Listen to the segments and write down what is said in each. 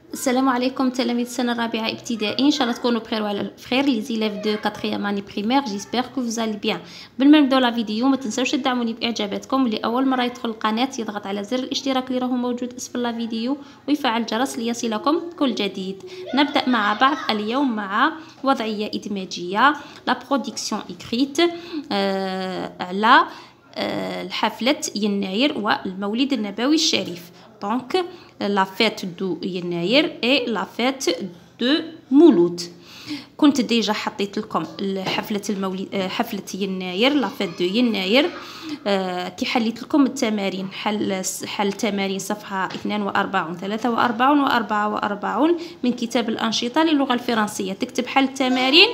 السلام عليكم تلاميذ السنة الرابعة ابتدائي، ان شاء الله تكونوا بخير وعلى خير. لي زيليف دو 4e اني بريمير، جيسبر كو فوز الي بيان. قبل ما نبداو لا فيديو ما تنساوش تدعموني باعجاباتكم، واللي اول مره يدخل القناه يضغط على زر الاشتراك اللي راهو موجود اسفل لا فيديو ويفعل الجرس ليصلكم كل جديد. نبدا مع بعض اليوم مع وضعيه ادماجيه، لا برودكسيون ايكريت على الحفله يناير والمولد النبوي الشريف. Donc, la fête de يناير et la fête de مولود. كنت ديجا حطيت لكم حفلة المولد، حفلة يناير، لا فيت دو يناير. كي حليت لكم التمارين، حل تمارين صفحة 42 43 و 44 من كتاب الأنشطة للغة الفرنسية. تكتب حل التمارين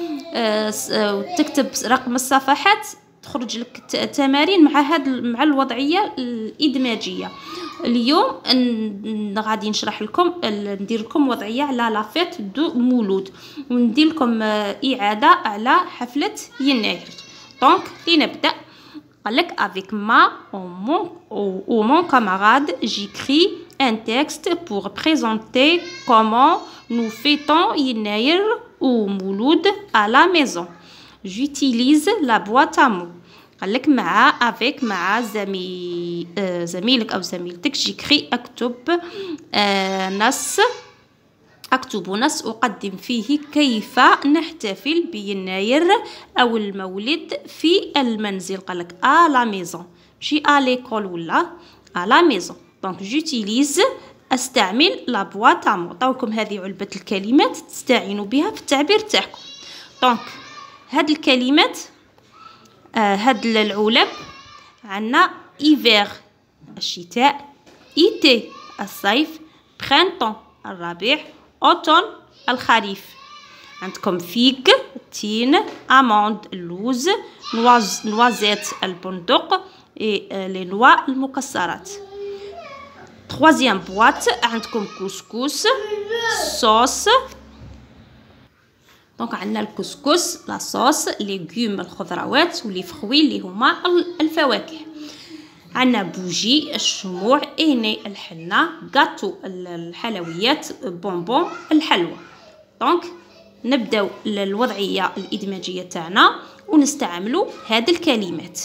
وتكتب رقم الصفحات، تخرج لك التمارين مع الوضعية الإدماجية. اليوم غادي نشرح لكم، ندير لكم وضعيه على لا فيت دو مولود، وندير لكم اعاده على حفله يناير. دونك لنبدا. قالك avec ma ou mon camarade j'écris un texte pour présenter comment nous fêtons يناير ou مولود à la maison. J'utilise la boîte à mots. قالك مع زميلك أو زميلتك. جيكري أكتب نص أقدم فيه كيف نحتفل بيناير أو المولد في المنزل. قالك à la maison، ماشي à l'école ولا à la maison. donc j'utilise، أستعمل la boîte à mots. عطاوكم هذه علبة الكلمات تستعينوا بها في التعبير تاعكم. donc هاد الكلمات، هاد العلب، عندنا إيفير الشتاء، إيتي الصيف، برينتون الربيع، أوتون الخريف. عندكم فيغ التين، أموند اللوز، نوازيت البندق، لي نوا المكسرات. تخوازيام بواط عندكم كسكس، صوص. دونك عندنا الكسكس، لا صوص، ليغوم الخضروات، ولي فخوي اللي هما الفواكه. عندنا بوجي الشموع، إيني الحنة، غاتو الحلويات، بونبون الحلوى. دونك نبداو الوضعيه الادماجيه تاعنا ونستعملوا هاد الكلمات.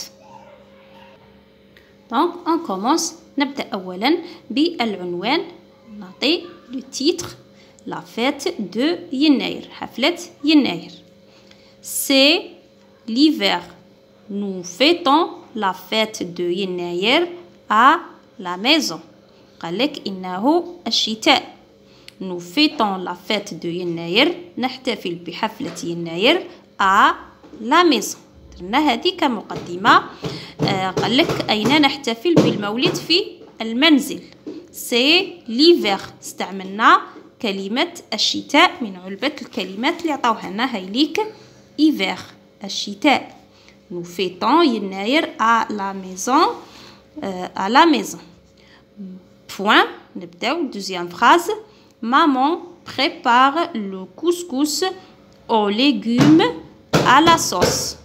دونك اون كومونس. نبدا اولا بالعنوان، نعطي لو تيتر La fête de يناير، حفلة يناير. C'est l'hiver. Nous fêtons la fête de يناير à la maison. قالك إنه الشتاء. Nous fêtons la fête de يناير، نحتفل بحفلة يناير à la maison. درنا هذه كمقدمة. قالك أين نحتفل بالمولد؟ في المنزل. C'est l'hiver. استعملنا كلمة الشتاء من علبة الكلمات اللي عطاوها لنا هايليك. إيفير الشتاء. نو فيتون يناير à la maison. à la maison. Point. نبداو دوزيام فراز. Maman prépare le couscous aux légumes à la sauce.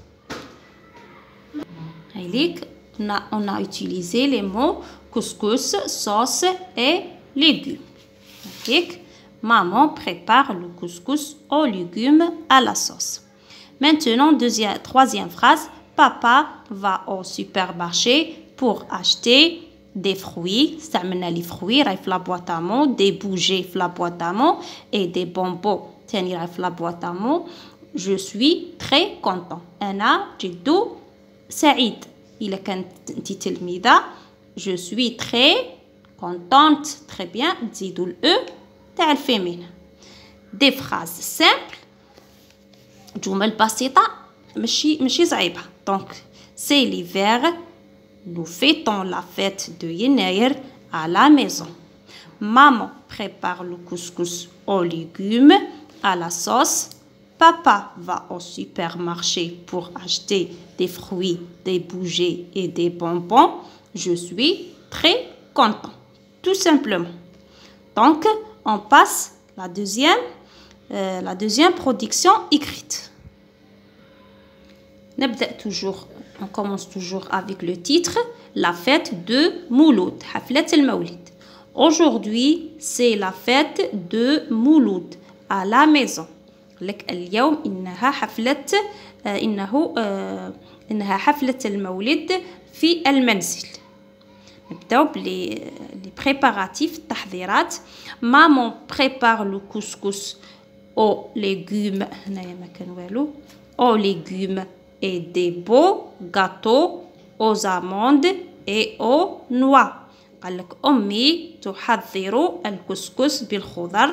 هايليك on a utilisé les mots couscous, sauce et légumes. هايليك Maman prépare le couscous aux légumes à la sauce. Maintenant, troisième phrase. Papa va au supermarché pour acheter des fruits. استعملنا les fruits راهي في la boîte à mots. Des bougies في la boîte à mots et des bonbons تاني راهي في la boîte à mots. Je suis très content. أنا جد سعيد. إلا كانت أنت تلميذة، je suis très contente. très bien. تزيدوا الأو تاع الفيمين. دي فراز سامبل، جمل بسيطة ماشي صعيبة. دونك سي ليفير، نو فيتون لا فيت دو يناير à la maison. Maman prépare le couscous aux légumes à la sauce. Papa va au supermarché pour acheter des fruits, des bougies et des bonbons. Je suis très content. Tout simplement. Donc on passe la deuxième production écrite. On commence toujours avec le titre La fête de مولود، حفلة المولد. Aujourd'hui, c'est la fête de Mouloud à la maison. لك اليوم إنها حفلة المولد في المنزل. نبداو بلي بريباراتيف التحضيرات. مامون بريبار لو كوسكوس او ليغوم، هنايا ما كان والو، او ليغوم et des beaux gâteaux aux amandes et aux noix. قالك أمي تحضر الكسكس بالخضر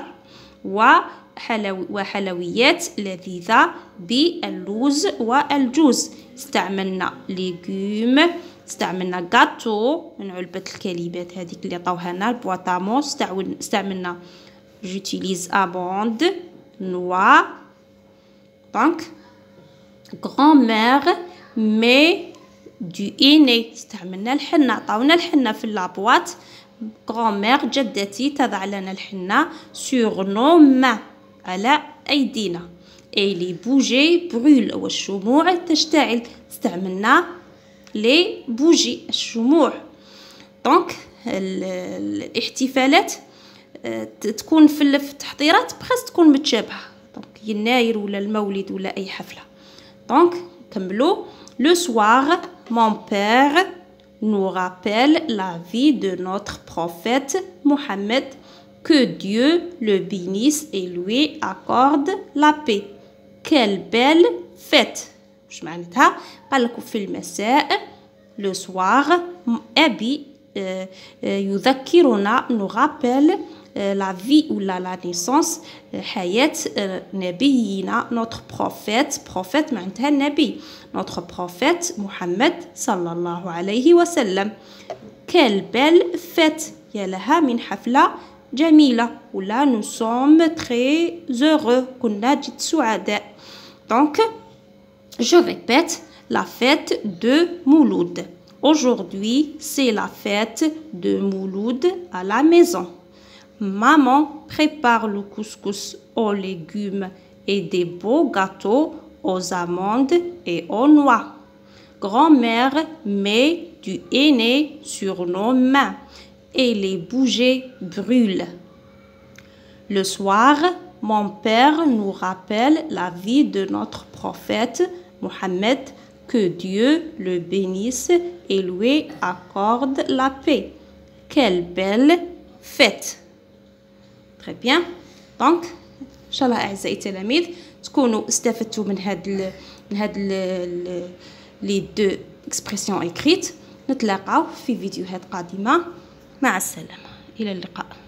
وحلويات لذيذة باللوز والجوز. استعملنا ليغوم، استعملنا غاتو من علبة الكلمات هذيك اللي عطاوها لنا البواطامون، استعملنا جوتيليز اموند نوا. دونك grand-mère met du henné، استعملنا الحنة، عطاونا الحنة في لابواط. grand-mère جدتي تضع لنا الحنة sur nos mains على أيدينا. et les bougies brûlent، والشموع تشتعل، استعملنا لي بوجي الشموع. دونك الاحتفالات تكون في التحضيرات بخاص تكون متشابهة، دونك يناير ولا المولد ولا أي حفلة. دونك كملوا. Le soir, mon père nous rappelle la vie de notre prophète Mohammed, que Dieu le bénisse et lui accorde la paix. Quelle belle fête! واش معناتها؟ قال لكم في المساء لو سوار أبي يذكرنا نو رابيل لا في ولا لا نيسونس حياة نبينا نوتر بروفيت معناتها النبي نوتر بروفيت محمد صلى الله عليه وسلم. كال بيل فيت، يا لها من حفلة جميلة، ولا نو سوم تري زورو، كنا جد سعداء. دونك je répète, la fête de Mouloud. Aujourd'hui, c'est la fête de Mouloud à la maison. Maman prépare le couscous aux légumes et des beaux gâteaux aux amandes et aux noix. Grand-mère met du henné sur nos mains et les bougies brûlent. Le soir, mon père nous rappelle la vie de notre prophète Mohammed, que Dieu le bénisse et lui accorde la paix. Quelle belle fête! Très bien. Donc, إن شاء الله أعزائي التلاميذ تكونوا استفدتوا من هاد لي دو إكسبرسيون إكريت. نتلاقاو في فيديوهات قادمة. مع السلامة، إلى اللقاء.